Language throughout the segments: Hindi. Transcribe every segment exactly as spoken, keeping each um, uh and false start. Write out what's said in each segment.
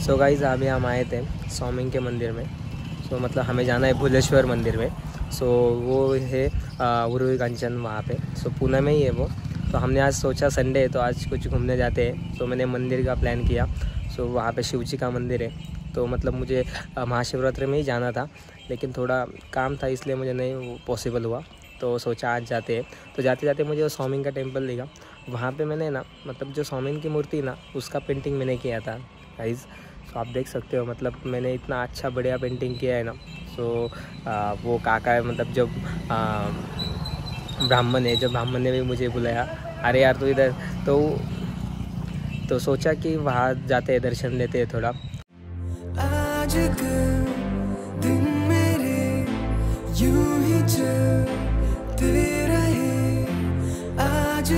सो गाइस अभी हम आए थे सौमिंग के मंदिर में। सो so, मतलब हमें जाना है भुलेश्वर मंदिर में। सो so, वो है उरुई कंचन वहाँ पे। सो so, पुणे में ही है वो। तो हमने आज सोचा संडे है तो आज कुछ घूमने जाते हैं। तो मैंने मंदिर का प्लान किया। सो so, वहाँ पे शिव जी का मंदिर है। तो मतलब मुझे महाशिवरात्रि में ही जाना था, लेकिन थोड़ा काम था इसलिए मुझे नहीं पॉसिबल हुआ। तो सोचा आज जाते हैं। तो जाते जाते मुझे वो सौमिंग का टेम्पल दिखा। वहाँ पे मैंने ना मतलब जो सौमिंग की मूर्ति ना उसका पेंटिंग मैंने किया था गाइस। तो आप देख सकते हो मतलब मैंने इतना अच्छा बढ़िया पेंटिंग किया है ना। सो आ, वो काका है मतलब जब ब्राह्मण है, जब ब्राह्मण ने भी मुझे बुलाया, अरे यार तो इधर तो तो सोचा कि वहाँ जाते हैं, दर्शन लेते हैं थोड़ा। आज दिन मेरे यूं ही चलते रहे, आज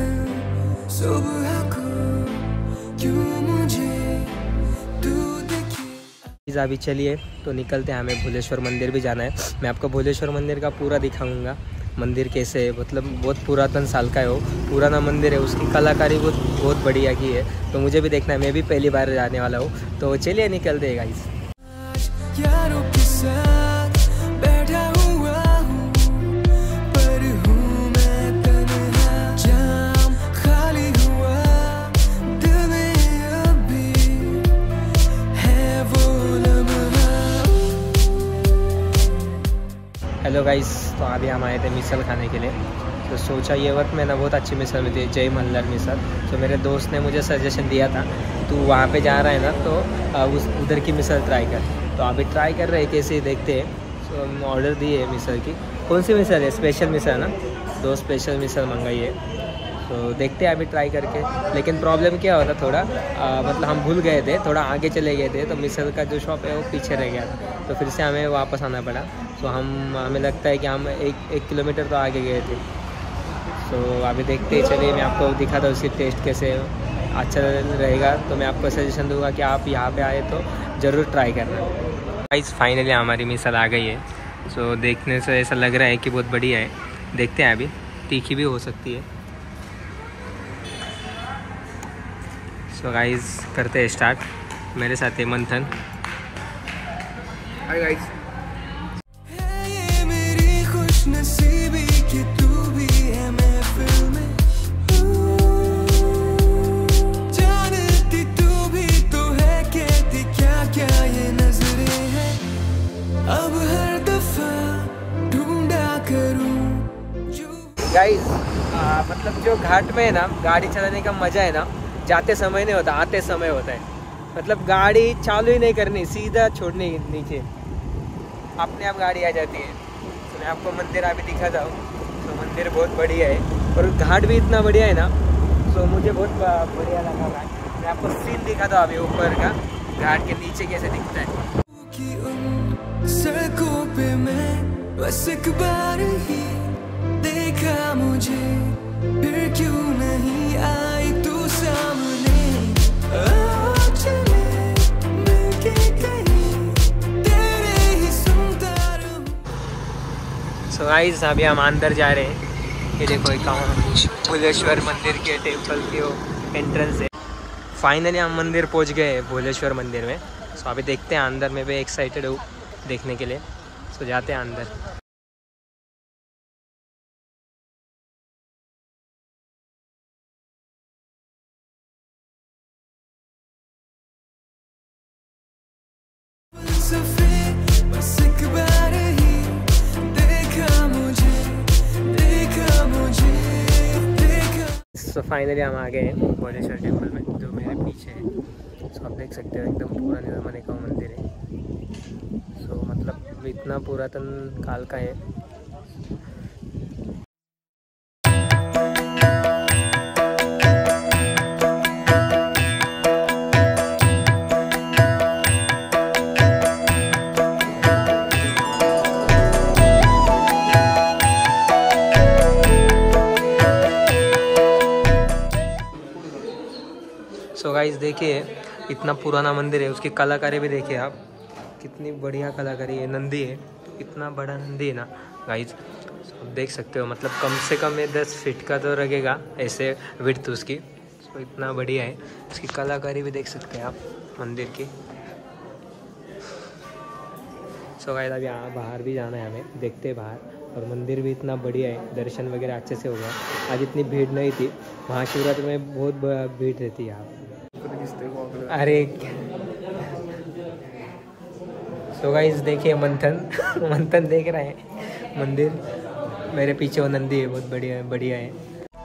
सुबह को क्यों मुझे तू देखे। अभी चलिए तो निकलते हैं, हमें भुलेश्वर मंदिर भी जाना है। मैं आपको भुलेश्वर मंदिर का पूरा दिखाऊंगा। मंदिर कैसे है, मतलब बहुत पुरातन साल का है, वो पुराना मंदिर है, उसकी कलाकारी बहुत बहुत बढ़िया की है। तो मुझे भी देखना है, मैं भी पहली बार जाने वाला हूँ। तो चलिए निकलते हैं गाइस। यारों के साथ बैठा हुआ हूँ, पर हूँ मैं तन्हा, जाम खाली हुआ, दिल में अभी है वो लम्हा। हेलो गाइस, तो अभी हम आए थे मिसल खाने के लिए। तो सोचा ये वक्त में ना बहुत अच्छी मिसल मिलती है, जय मल्हार मिसल। तो मेरे दोस्त ने मुझे सजेशन दिया था तू वहाँ पे जा रहा है ना तो उस उधर की मिसल ट्राई कर। तो अभी ट्राई कर रहे हैं, कैसे देखते हैं। तो हम ऑर्डर दिए मिसल की। कौन सी मिसल है? स्पेशल मिसल ना, दो स्पेशल मिसल मंगाई है। तो देखते हैं अभी ट्राई करके। लेकिन प्रॉब्लम क्या होता थोड़ा आ, मतलब हम भूल गए थे, थोड़ा आगे चले गए थे, तो मिसल का जो शॉप है वो पीछे रह गया था। तो फिर से हमें वापस आना पड़ा। तो हम हमें लगता है कि हम एक एक किलोमीटर तो आगे गए थे। तो अभी देखते ही चलिए, मैं आपको दिखाता हूँ उसकी टेस्ट कैसे अच्छा रहेगा। तो मैं आपको सजेशन दूंगा कि आप यहाँ पे आए तो ज़रूर ट्राई करना। गाइस फाइनली हमारी मिसल आ गई है। सो देखने से ऐसा लग रहा है कि बहुत बढ़िया है। देखते हैं, अभी तीखी भी हो सकती है। सो गाइस करते हैं स्टार्ट। मेरे साथ है मंथन। Hi guys. है ये मेरी खुशनसीबी कि तू भी है महफिल में, जानती तू भी तो है, कहती क्या क्या ये नजरें हैं, अब हर दफा ढूंढा करूं जो। गाइस मतलब जो घाट में है ना गाड़ी चलाने का मज़ा है ना, जाते समय नहीं होता, आते समय होता है। मतलब गाड़ी चालू ही नहीं करनी, सीधा छोड़नी नीचे, अपने आप गाड़ी आ जाती है। तो मैं आपको मंदिर अभी दिखाता हूँ। तो मंदिर बहुत बढ़िया है और घाट भी इतना बढ़िया है ना। तो मुझे बहुत बढ़िया लगा घाट। मैं आपको सीन दिखाता हूँ अभी ऊपर का, घाट के नीचे कैसे दिखता है। कि उन सड़कों पे मैं बस एक बार ही देखा मुझे, फिर क्यों नहीं आई तू सामने, आ चले मिलके कहीं, तेरे ही सुनता रहूं। सो गाइस अभी हम अंदर जा रहे हैं। ये देखो एक भुलेश्वर मंदिर के टेम्पल की वो एंट्रेंस है। फाइनली हम मंदिर पहुंच गए भुलेश्वर मंदिर में। सो अभी देखते हैं अंदर, में भी एक्साइटेड हूँ देखने के लिए। सो जाते हैं अंदर। सफेद बस एक बार ही देखा मुझे, देखा मुझे, देखा। सो फाइनली हम आ गए हैं भुलेश्वर टेम्पल में, जो मेरे पीछे है। सो आप देख सकते हो एकदम पुराने ज़माने का मंदिर है। सो मतलब इतना पुरातन काल का है। सो गाइस देखिए इतना पुराना मंदिर है, उसकी कलाकारी भी देखिए आप, कितनी बढ़िया कलाकारी है। नंदी है, इतना बड़ा नंदी है ना गाइस, आप देख सकते हो। मतलब कम से कम ये दस फीट का तो लगेगा ऐसे विड्थ उसकी। तो इतना बढ़िया है, इसकी कलाकारी भी देख सकते हैं आप। मंदिर की। सो गाइस अभी यहाँ बाहर भी जाना है हमें, देखते हैं बाहर। और मंदिर भी इतना बढ़िया है, दर्शन वगैरह अच्छे से हो गया। आज इतनी भीड़ नहीं थी, महाशिवरात्रि में बहुत भीड़ रहती है यहाँ। अरे सो गाइस देखिए मंथन मंथन देख रहे हैं मंदिर। मेरे पीछे वो नंदी है, बहुत बढ़िया बढ़िया है।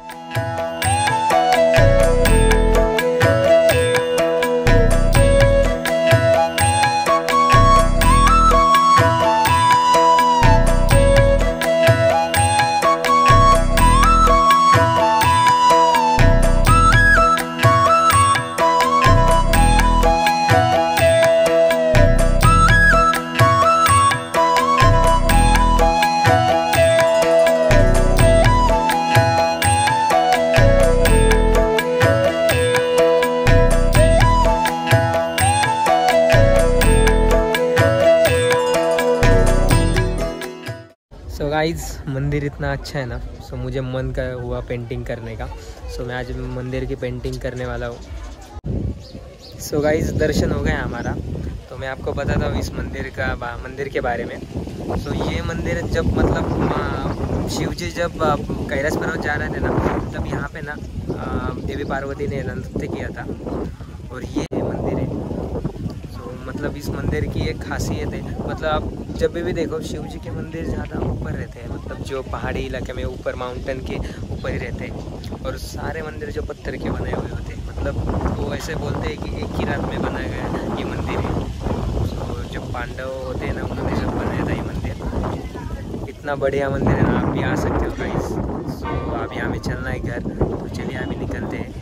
सो गाइज़ मंदिर इतना अच्छा है ना, सो मुझे मन का हुआ पेंटिंग करने का। सो मैं आज मंदिर की पेंटिंग करने वाला हूँ। सो गाइज़ दर्शन हो गया हमारा, तो मैं आपको बताता हूँ इस मंदिर का मंदिर के बारे में। सो ये मंदिर जब मतलब शिव जी जब कैलाश पर्वत जा रहे थे ना, तब यहाँ पे ना देवी पार्वती ने नृत्य किया था, और ये मंदिर है। सो मतलब इस मंदिर की एक खासियत है, मतलब आप जब भी देखो शिव जी के मंदिर ज़्यादा ऊपर रहते हैं, मतलब जो पहाड़ी इलाके में ऊपर माउंटेन के ऊपर ही रहते हैं। और सारे मंदिर जो पत्थर के बने हुए होते हैं, मतलब वो ऐसे बोलते हैं कि एक ही रात में बनाया गया ये मंदिर है। तो जो पांडव होते हैं ना, उन्होंने जब बनाया था ये मंदिर। इतना बढ़िया मंदिर है ना, आप भी आ सकते हो गाइस। सो अभी हमें चलना है घर, तो चलिए अभी निकलते हैं।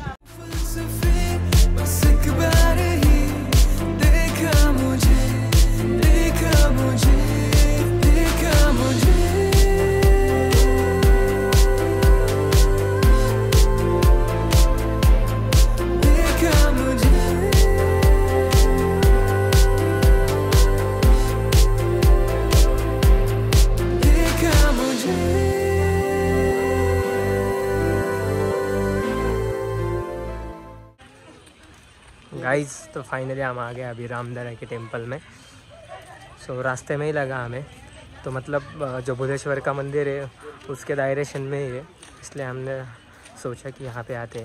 गाइस तो फाइनली हम आ गए अभी रामदरा के टेंपल में। सो रास्ते में ही लगा हमें, तो मतलब जो बुधेश्वर का मंदिर है उसके डायरेक्शन में ही है, इसलिए हमने सोचा कि यहाँ पे आते हैं।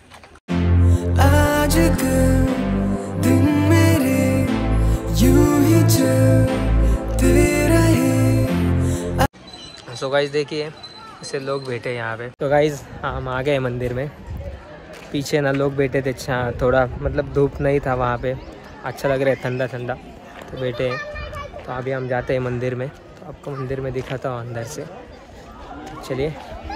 आज दिन मेरे यूं ही चलते रहे। सो गाइस देखिए ऐसे लोग बैठे हैं यहाँ पे। तो गाइस हम आ गए मंदिर में, पीछे ना लोग बैठे थे। अच्छा थोड़ा मतलब धूप नहीं था वहाँ पे, अच्छा लग रहा है, ठंडा ठंडा, तो बैठे हैं। तो अभी हम जाते हैं मंदिर में, तो आपको मंदिर में दिखाता हूँ अंदर से, तो चलिए।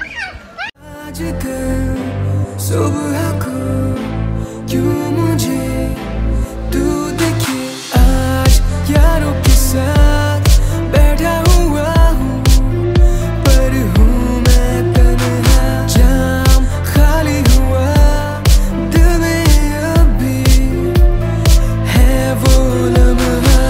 सुबह को क्यों मुझे तू देखे, आज यारों के साथ बैठा हुआ हूँ, पर हूँ मैं तन्हा, जाम खाली हुआ दिल में, अभी है वो लम्हा,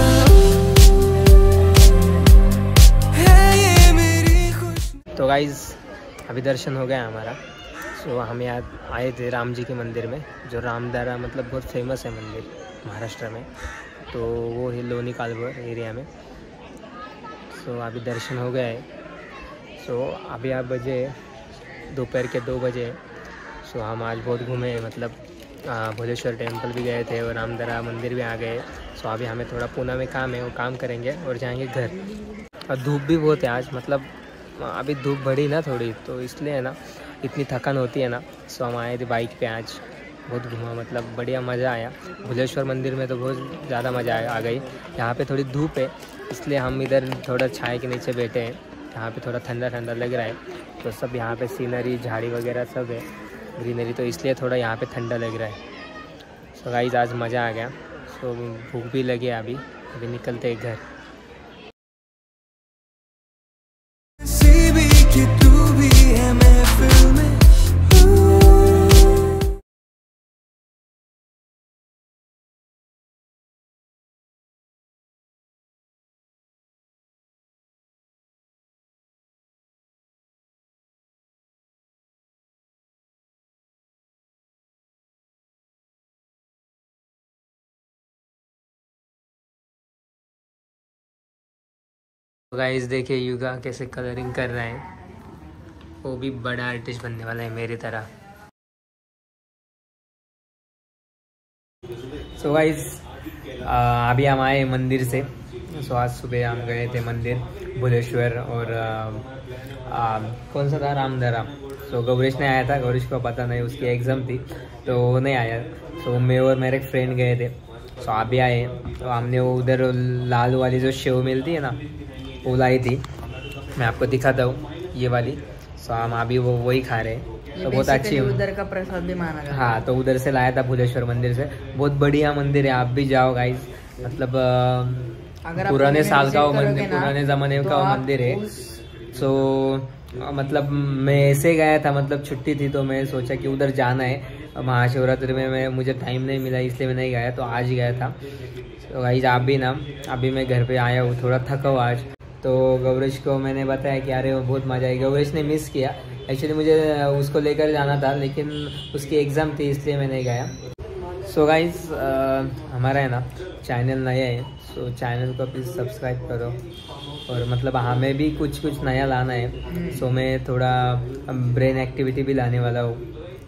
है ये मेरी खुश। तो गाइज अभी दर्शन हो गया हमारा। सो हम यहाँ आए थे राम जी के मंदिर में, जो रामदरा मतलब बहुत फेमस है मंदिर महाराष्ट्र में, तो वो है लोनी कालवर एरिया में। सो अभी दर्शन हो गया है। सो अभी आप बजे दोपहर के दो बजे। सो हम आज बहुत घूमे, मतलब भोलेश्वर टेम्पल भी गए थे और रामदरा मंदिर भी आ गए। सो अभी हमें थोड़ा पूना में काम है, वो काम करेंगे और जाएंगे घर। और धूप भी बहुत है आज, मतलब अभी धूप बढ़ी ना थोड़ी, तो इसलिए है ना इतनी थकान होती है ना। सो हम आए थे बाइक पे, आज बहुत घूमा, मतलब बढ़िया मज़ा आया। भुलेश्वर मंदिर में तो बहुत ज़्यादा मज़ा आया आ गई। यहाँ पे थोड़ी धूप है, इसलिए हम इधर थोड़ा छाए के नीचे बैठे हैं। यहाँ पे थोड़ा ठंडा ठंडा लग रहा है, तो सब यहाँ पे सीनरी झाड़ी वगैरह सब है, ग्रीनरी, तो इसलिए थोड़ा यहाँ पे ठंडा लग रहा है। सो गाइस आज मज़ा आ गया। सो भूख भी लगी, अभी अभी निकलते हैं घर। कि तू भी है महफिल में। गाइस देखिए युगा कैसे कलरिंग कर रहा है, वो भी बड़ा आर्टिस्ट बनने वाला है मेरी तरह। सो so गाइस अभी हम आए मंदिर से। सो so आज सुबह हम गए थे मंदिर भुलेश्वर और आ, आ, कौन सा था रामदरा। सो so, गौरीश ने आया था, गौरीश को पता नहीं उसकी एग्ज़ाम थी तो वो नहीं आया। सो so, मैं और मेरे फ्रेंड गए थे। सो so, आप भी आए तो हमने वो उधर लाल वाली जो शेव मिलती है ना वो लाई थी, मैं आपको दिखाता हूँ ये वाली। सो हम अभी वो वही खा रहे हैं तो बहुत अच्छी है, उधर का प्रसाद भी माना गया। हाँ तो उधर से लाया था भुलेश्वर मंदिर से, बहुत बढ़िया मंदिर है, आप भी जाओ गाइस। मतलब अगर पुराने साल का वो मंदिर, पुराने ज़माने का वो मंदिर है। सो मतलब मैं ऐसे गया था, मतलब छुट्टी थी तो मैं सोचा कि उधर जाना है। महाशिवरात्रि में मैं मुझे टाइम नहीं मिला इसलिए मैं नहीं गया, तो आज ही गया था। तो गाइस आप भी ना, अभी मैं घर पे आया हूँ, थोड़ा थका हूँ आज। तो गौरीश को मैंने बताया कि अरे वो बहुत मज़ा आई। गौरीश ने मिस किया, एक्चुअली मुझे उसको लेकर जाना था लेकिन उसकी एग्ज़ाम थी इसलिए मैं नहीं गया। सो गाइस हमारा है ना चैनल नया है, सो चैनल को प्लीज़ सब्सक्राइब करो और मतलब हमें भी कुछ कुछ नया लाना है। सो मैं थोड़ा ब्रेन एक्टिविटी भी लाने वाला हूँ।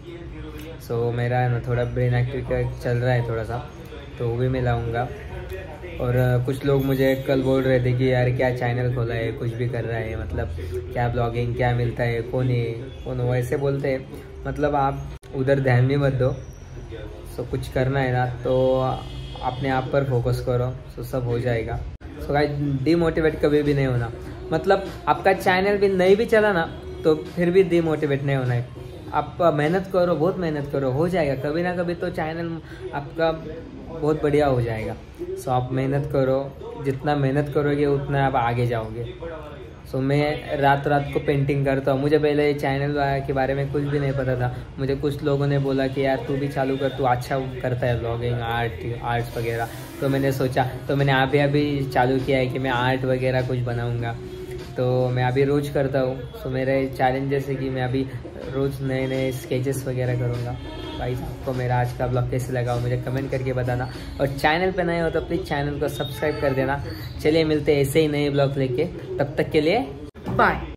सो मेरा है ना थोड़ा ब्रेन एक्टिविटी चल रहा है थोड़ा सा, तो वो भी मैं लाऊँगा। और कुछ लोग मुझे कल बोल रहे थे कि यार क्या चैनल खोला है, कुछ भी कर रहा है, मतलब क्या ब्लॉगिंग क्या मिलता है, कौन है कौन, वैसे बोलते हैं। मतलब आप उधर ध्यान भी मत दो। सो कुछ करना है ना तो अपने आप पर फोकस करो, सो सब हो जाएगा। सो गाइस डीमोटिवेट कभी भी नहीं होना, मतलब आपका चैनल भी नहीं भी चला ना तो फिर भी डीमोटिवेट नहीं होना है। आप मेहनत करो, बहुत मेहनत करो, हो जाएगा कभी ना कभी तो चैनल आपका बहुत बढ़िया हो जाएगा। सो आप मेहनत करो, जितना मेहनत करोगे उतना आप आगे जाओगे। सो मैं रात रात को पेंटिंग करता हूँ। मुझे पहले चैनल के बारे में कुछ भी नहीं पता था, मुझे कुछ लोगों ने बोला कि यार तू भी चालू कर, तू अच्छा करता है ब्लॉगिंग, आर्ट आर्ट्स वगैरह। तो मैंने सोचा, तो मैंने अभी अभी चालू किया है कि मैं आर्ट वगैरह कुछ बनाऊँगा, तो मैं अभी रोज़ करता हूँ। सो मेरे चैलेंजेस है कि मैं अभी रोज़ नए नए स्केचेस वगैरह करूँगा। भाई आपको मेरा आज का ब्लॉग कैसे लगा मुझे कमेंट करके बताना, और चैनल पे नए हो तो प्लीज़ चैनल को सब्सक्राइब कर देना। चलिए मिलते हैं ऐसे ही नए ब्लॉग लेके, तब तक के लिए बाय।